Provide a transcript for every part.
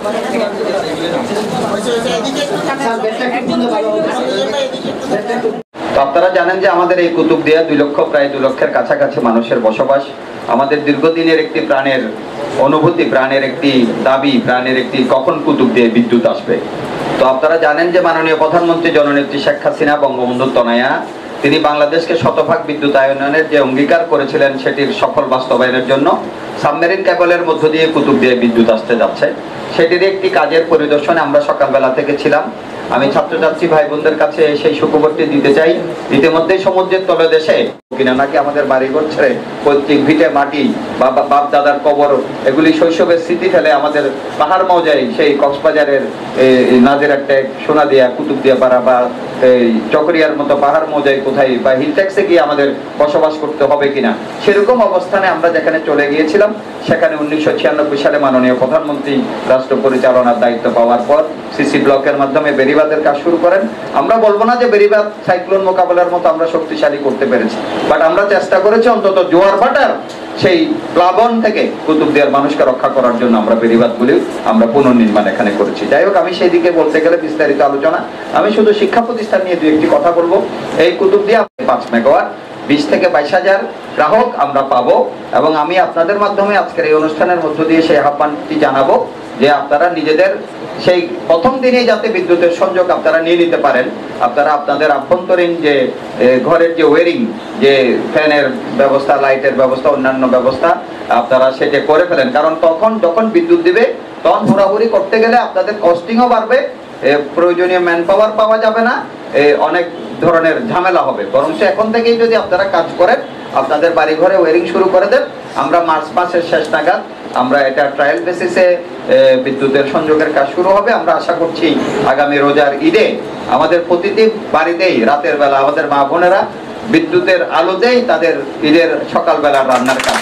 আপনারা জানেন যে আমাদের এই কুতুবদিয়া প্রায় 2 লক্ষের কাছাকাছি মানুষের বসবাস। আমাদের দীর্ঘদিনের একটি প্রাণের অনুভূতি, প্রাণের একটি দাবি, প্রাণের একটি কখন কুতুবদিয়ায় বিদ্যুৎ আসবে। তো আপনারা জানেন যে মাননীয় প্রধানমন্ত্রী জননেত্রী শেখ হাসিনা বঙ্গবন্ধু তনয়া তিনি বাংলাদেশকে শতভাগ বিদ্যুতায়নের যে অঙ্গীকার করেছিলেন সেটির সফল বাস্তবায়নের জন্য সাবমেরিন কেবলের মধ্য দিয়ে কুতুবদিয়ায় বিদ্যুৎ আসতে যাচ্ছে। সেটির একটি কাজের পরিদর্শনে আমরা সকালবেলা থেকে ছিলাম। আমি ছাত্রছাত্রী ভাই বোনদের কাছে সেই সুখবরটি দিতে চাই, ইতিমধ্যে সমুদ্রের তলদেশে কিনা নাকি আমাদের বাড়িঘর ছেড়ে পৈতৃক ভিটে মাটি বা বাপ দাদার কবর এগুলি শৈশবের স্মৃতি ফেলে আমাদের পাহাড় মৌজায় সেই কক্সবাজারের নাজিরার টেক, সোনাদিয়া, কুতুবদিয়া পাড়া বা চকরিয়ার মতো পাহাড় মৌজায় কোথায় বা হিলট্যাক্সে গিয়ে আমাদের বসবাস করতে হবে কিনা সেরকম অবস্থানে আমরা যেখানে চলে গিয়েছিলাম সেখানে 1996 সালে মাননীয় প্রধানমন্ত্রী রাষ্ট্র পরিচালনার দায়িত্ব পাওয়ার পর সিসি ব্লকের মাধ্যমে বেড়িবাঁধের কাজ শুরু করেন। আমরা বলবো না যে বেড়িবাঁধ সাইক্লোন মোকাবেলার মতো আমরা শক্তিশালী করতে পেরেছি, বাট আমরা চেষ্টা করেছি অন্তত জোয়ার ভাটার সেই প্লাবন থেকে কুতুবদিয়ার মানুষকে রক্ষা করার জন্য আমরা বেড়িবাঁধগুলি আমরা পুনর্নির্মাণ এখানে করেছি। যাই হোক, আমি সেই দিকে বলতে গেলে বিস্তারিত আলোচনা, আমি শুধু শিক্ষা প্রতিষ্ঠান নিয়ে 2-1টি কথা বলবো। এই কুতুবদিয়া 5 মেগাওয়াট 20 থেকে 22,000 গ্রাহক আমরা পাবো এবং আমি আপনাদের মাধ্যমে আজকের এই অনুষ্ঠানের মধ্য দিয়ে সেই আহ্বানটি জানাবো যে আপনারা নিজেদের সেই প্রথম দিনেই যাতে বিদ্যুতের সংযোগ আপনারা নিয়ে নিতে পারেন। আপনারা আপনাদের আভ্যন্তরীণ যে ঘরের যে ওয়ারিং, যে ফ্যানের ব্যবস্থা, লাইটের ব্যবস্থা, অন্যান্য ব্যবস্থা আপনারা সেটা করে ফেলেন, কারণ তখন যখন বিদ্যুৎ দিবে তখন হুড়াহুড়ি করতে গেলে আপনাদের কস্টিংও বাড়বে, প্রয়োজনীয় ম্যান পাওয়ার পাওয়া যাবে না, অনেক ধরনের ঝামেলা হবে। বরং এখন থেকেই যদি আপনারা কাজ করেন, আপনাদের বাড়ি ঘরে ওয়ারিং শুরু করে দেন, আমরা মার্চ মাসের শেষ নাগাদ আমরা এটা ট্রায়াল বেসিসে বিদ্যুতের সংযোগের কাজ শুরু হবে। আমরা আশা করছি আগামী রোজার ঈদে আমাদের প্রতিটি বাড়িতেই রাতের বেলা আমাদের মা বোনেরা বিদ্যুতের আলোতেই তাদের ঈদের সকালবেলা রান্নার কাজ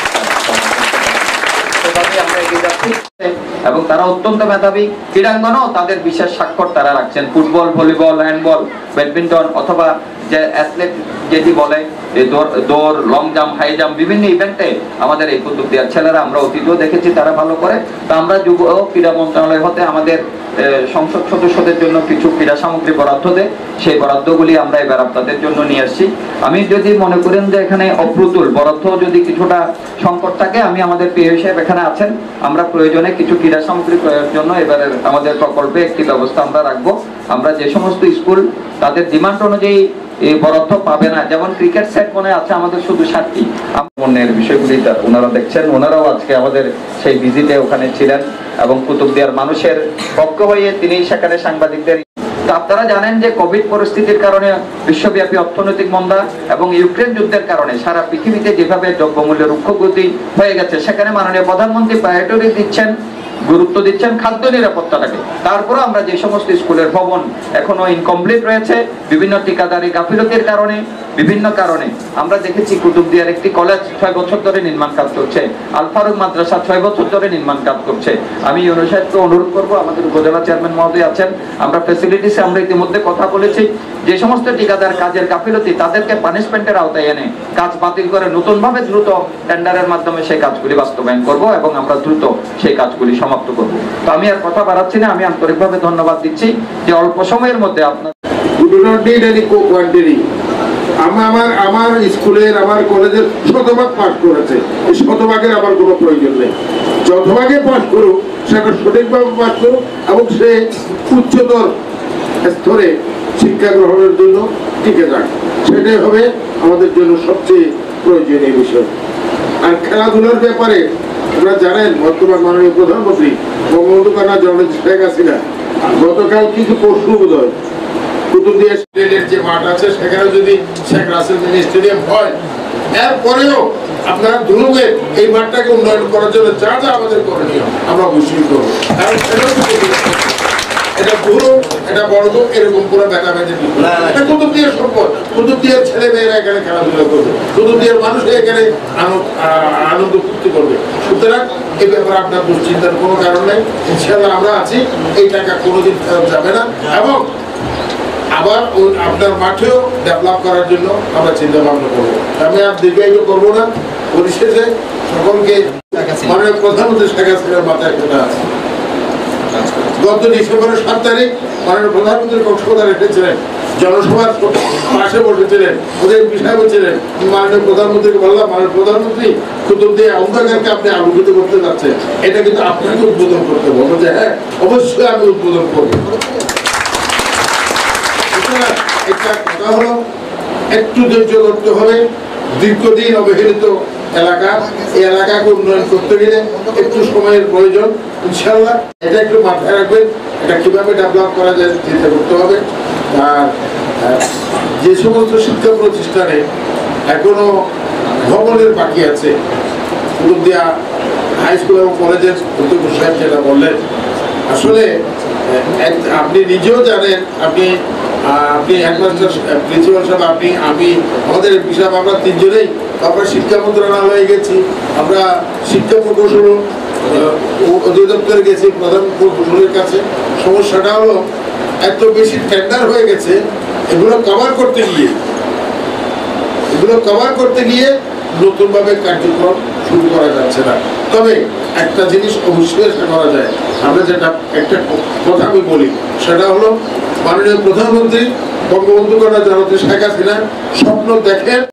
আমরা এগিয়ে যাচ্ছি এবং তারা অত্যন্ত মেধাবী। ক্রীড়াঙ্গনও তাদের বিশেষ স্বাক্ষর তারা রাখছেন। ফুটবল, ভলিবল, হ্যান্ডবল, ব্যাডমিন্টন অথবা যে অ্যাথলেট যেটি বলে দৌড়, লং জাম্প, হাই জাম্প, বিভিন্ন ইভেন্টে আমাদের এই কুতুবদিয়ার ছেলেরা আমরা অতীতেও দেখেছি তারা ভালো করে। তো আমরা যুব ও ক্রীড়া মন্ত্রণালয় হতে আমাদের সংসদ সদস্যদের জন্য কিছু ক্রীড়া সামগ্রী বরাদ্দ দেয়, সেই বরাদ্দগুলি আমরা এবার আপনাদের জন্য নিয়ে আসছি। আমি যদি মনে করেন যে এখানে অপ্রতুল বরাদ্দ যদি কিছুটা সংকট থাকে, আমি আমাদের পিএ সাহেব এখানে আছেন, আমরা প্রয়োজনে কিছু ক্রীড়া সামগ্রী ক্রয়ের জন্য এবারে আমাদের প্রকল্পে একটি ব্যবস্থা আমরা রাখবো। আমরা যে সমস্ত স্কুল তাদের ডিমান্ড অনুযায়ী এই বরাদ্দ পাবে না, যেমন ক্রিকেট সেট মনে আছে আমাদের শুধু 7টি, অন্যের বিষয়গুলি ওনারা দেখছেন। ওনারাও আজকে আমাদের সেই ভিজিটে ওখানে ছিলেন এবং কুতুবদিয়ার মানুষের পক্ষ হয়ে তিনি সেখানে সাংবাদিকদের। আপনারা জানেন যে কোভিড পরিস্থিতির কারণে বিশ্বব্যাপী অর্থনৈতিক মন্দা এবং ইউক্রেন যুদ্ধের কারণে সারা পৃথিবীতে যেভাবে দ্রব্যমূল্যের ঊর্ধ্বগতি হয়ে গেছে, সেখানে মাননীয় প্রধানমন্ত্রী প্রায়োরিটি দিচ্ছেন, গুরুত্ব দিচ্ছেন খাদ্য নিরাপত্তাটাকে। তারপরে আমরা যে সমস্ত স্কুলের ভবন এখনো ইনকমপ্লিট রয়েছে বিভিন্ন ঠিকাদারি গাফিলতির কারণে, বিভিন্ন কারণে আমরা দেখেছি কুতুবদিয়ার একটি কলেজ 6 বছর ধরে নির্মাণ কাজ করছে, আল ফারুক মাদ্রাসা 6 বছর ধরে নির্মাণ কাজ করছে। আমি ইউনিসেফকে অনুরোধ করবো, আমাদের উপজেলা চেয়ারম্যান মহোদয় আছেন, আমরা ফ্যাসিলিটিসে আমরা ইতিমধ্যে কথা বলেছি, যে সমস্ত ঠিকাদার কাজের গাফিলতি তাদেরকে পানিশমেন্টের আওতায় এনে কাজ বাতিল করে নতুনভাবে দ্রুত টেন্ডারের মাধ্যমে সেই কাজগুলি বাস্তবায়ন করব এবং আমরা দ্রুত সেই কাজগুলি সমাপ্ত করব। তো আমি আর কথা বাড়াচ্ছি না, আমি আন্তরিকভাবে ধন্যবাদ দিচ্ছি যে অল্প সময়ের মধ্যে আপনার আমার স্কুলের আমার কলেজের শতভাগ পাস করেছে, এই শতভাগের আমার কোনো প্রয়োজন নেই। যতভাগে পাস করুক সেটা সঠিকভাবে পাস করুক এবং সে উচ্চতর স্তরে শিক্ষা গ্রহণের জন্য টিকে যাক, সেটাই হবে আমাদের জন্য সবচেয়ে প্রয়োজনীয় বিষয়। আর খেলাধুলার ব্যাপারে আপনারা জানেন বর্তমান মাননীয় প্রধানমন্ত্রী বঙ্গবন্ধু কন্যা জননেত্রী শেখ হাসিনা গতকাল কিছু পরশু বোধহয় কুতুবদিয়া স্টেডিয়ামের যে মাঠ আছে সেখানে যদি শেখ রাসেল মিনি স্টেডিয়াম হয়, এরপরেও আপনারা দুর্গে এই মাঠটাকে উন্নয়ন করার জন্য যা যা আমাদের করণীয় আমরা অবশ্যই করবো। কারণ এটা পুরো এটা বড় তো এরকম পুরো ব্যাটাবেজি এটা কুতুবদিয়ার সম্পদ, কুতুবদিয়ার ছেলে মেয়েরা এখানে খেলাধুলা করবে, কুতুবদিয়ার মানুষ এখানে আনন্দ ফুর্তি করবে। সুতরাং এই ব্যাপারে আপনার দুশ্চিন্তার কোনো কারণ নেই, ইনশাআল্লাহ আমরা আছি, এই টাকা কোনোদিন ফেরত যাবে না এবং আবার আপনার মাঠেও ডেভেলপ করার জন্য আমরা চিন্তা ভাবনা করবো। আমি আর দীর্ঘায়িত করবো না, পরিশেষে সকলকে মাননীয় প্রধানমন্ত্রী শেখ হাসিনার মাথায় একটা আছে। গত ডিসেম্বরের 7 তারিখ মাননীয় প্রধানমন্ত্রী কক্সবাজার এসেছিলেন, জনসভার পাশে বসেছিলেন, ওদের বিষয় বলছিলেন। মাননীয় প্রধানমন্ত্রীকে বললাম, মাননীয় প্রধানমন্ত্রী কুতুবদিয়া অন্ধকারকে আপনি আলোকিত করতে যাচ্ছেন, এটা কিন্তু আপনাকে উদ্বোধন করতে বলবো যে হ্যাঁ অবশ্যই আমি উদ্বোধন করবো। একটা কথা হলো একটু ধৈর্য ধরতে হবে। দীর্ঘদিন অবহেলিত এলাকা, এই এলাকাকে উন্নয়ন করতে গেলে একটু সময়ের প্রয়োজন। ইনশাআল্লাহ এটা একটু মাথায় রাখবেন, এটা কিভাবে ডেভেলপ করা যায় চিন্তা করতে হবে। আর যে সমস্ত শিক্ষা প্রতিষ্ঠানে এখনো ভবনের বাকি আছে, কুতুবদিয়া হাই স্কুল এবং কলেজের অধ্যক্ষ সাহেব যেটা বললেন, আসলে আপনি নিজেও জানেন, আপনি হেডমাস্টার প্রিন্সিপাল সাহেব, আপনি, আমি, আমাদের বিষয় আমরা তিনজনেই আমরা শিক্ষা মন্ত্রণালয়ে গেছি, আমরা শিক্ষা প্রকৌশল অধিদপ্তরে গেছি, প্রধান প্রকৌশলের কাছে। সমস্যাটা হলো এত বেশি টেন্ডার হয়ে গেছে, এগুলো কভার করতে গিয়ে নতুনভাবে কার্যক্রম শুরু করা যাচ্ছে না। তবে একটা জিনিস অবশ্যই আশা করা যায়, আমরা যেটা একটা কথা আমি বলি, সেটা হলো মাননীয় প্রধানমন্ত্রী বঙ্গবন্ধু কন্যা জননেত্রী শেখ হাসিনা স্বপ্ন দেখেন